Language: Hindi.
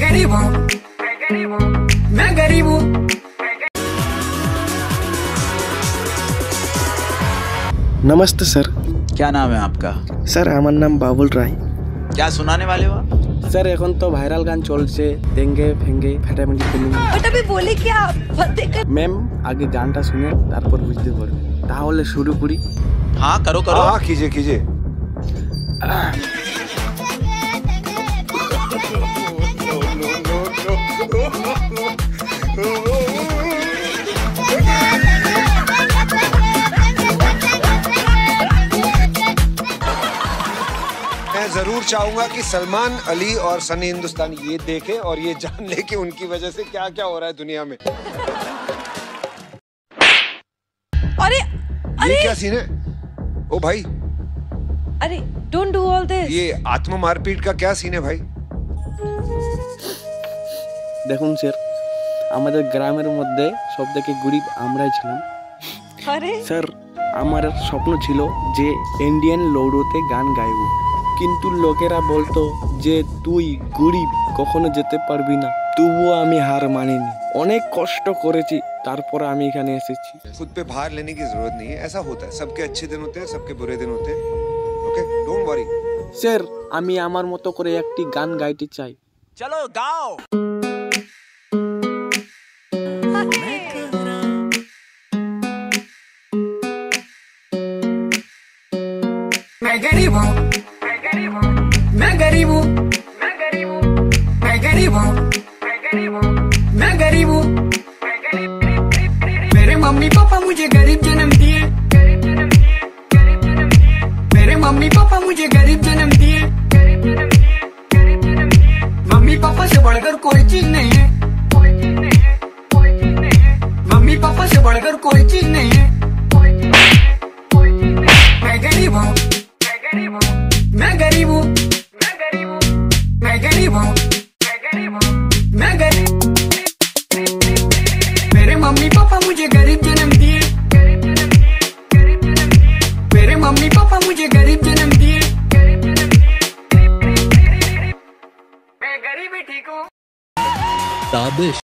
गरीब हूँ, मैं गरीब हूँ। नमस्ते सर। क्या नाम है आपका? सर আমার नाम बाबुल राय। क्या सुनाने वाले हो आप? স্যার এখন তো ভাইরাল গান চলছে দেঙ্গে ফেঙ্গে ফ্যাটামেন্টি ফিলিং। ওটা আমি বলি কি ম্যাম আগে গানটা শুনে তারপর বুঝতে পারবে। তাহলে শুরু করি। हाँ करो करो। हाँ कीजिए कीजिए। मैं जरूर चाहूंगा कि सलमान अली और सनी हिंदुस्तानी ये देखें और ये जान ले कि उनकी वजह से क्या क्या हो रहा है दुनिया में। अरे ये क्या सीन है? ओ भाई, अरे डोंट डू ऑल दिस। ये आत्म मारपीट का क्या सीन है भाई? দেখুন স্যার আমাদের গ্রামের মধ্যে সবথেকে গরিব আমরাই ছিলাম। আরে স্যার আমার স্বপ্ন ছিল যে ইন্ডিয়ান লৌডোতে গান গাইব, কিন্তু লোকেরা বলতো যে তুই গরিব কখনো যেতে পারবি না। তবুও আমি হার মানিনি, অনেক কষ্ট করেছি, তারপর আমি এখানে এসেছি। खुद पे भार लेने की जरूरत नहीं है, ऐसा होता है, सबके अच्छे दिन होते हैं, सबके बुरे दिन होते हैं। Okay, don't worry. স্যার আমি আমার মতো করে একটি গান গাইতে চাই। चलो गाओ। मैं गरीब हूँ, मैं गरीब हूँ, मैं गरीब हूँ, मैं गरीब हूँ, मैं गरीब हूँ, मैं गरीब हूँ, मैं गरीब हूँ। मेरे मम्मी पापा मुझे गरीब जन्म दिए, मेरे मम्मी पापा मुझे गरीब जन्म दिए। मम्मी पापा से बढ़कर कोई चीज नहीं है, मम्मी पापा से बढ़कर कोई चीज नहीं है। मैं गरीब हूँ, मैं गरीब हूँ, मैं गरीब हूँ, मैं गरीब हूँ, मैं गरीब हूँ, मैं गरीब। मेरे मम्मी पापा मुझे गरीब जन्म दिए, मेरे मम्मी पापा मुझे गरीब जन्म दिए। मैं गरीब ही ठीक हूँ।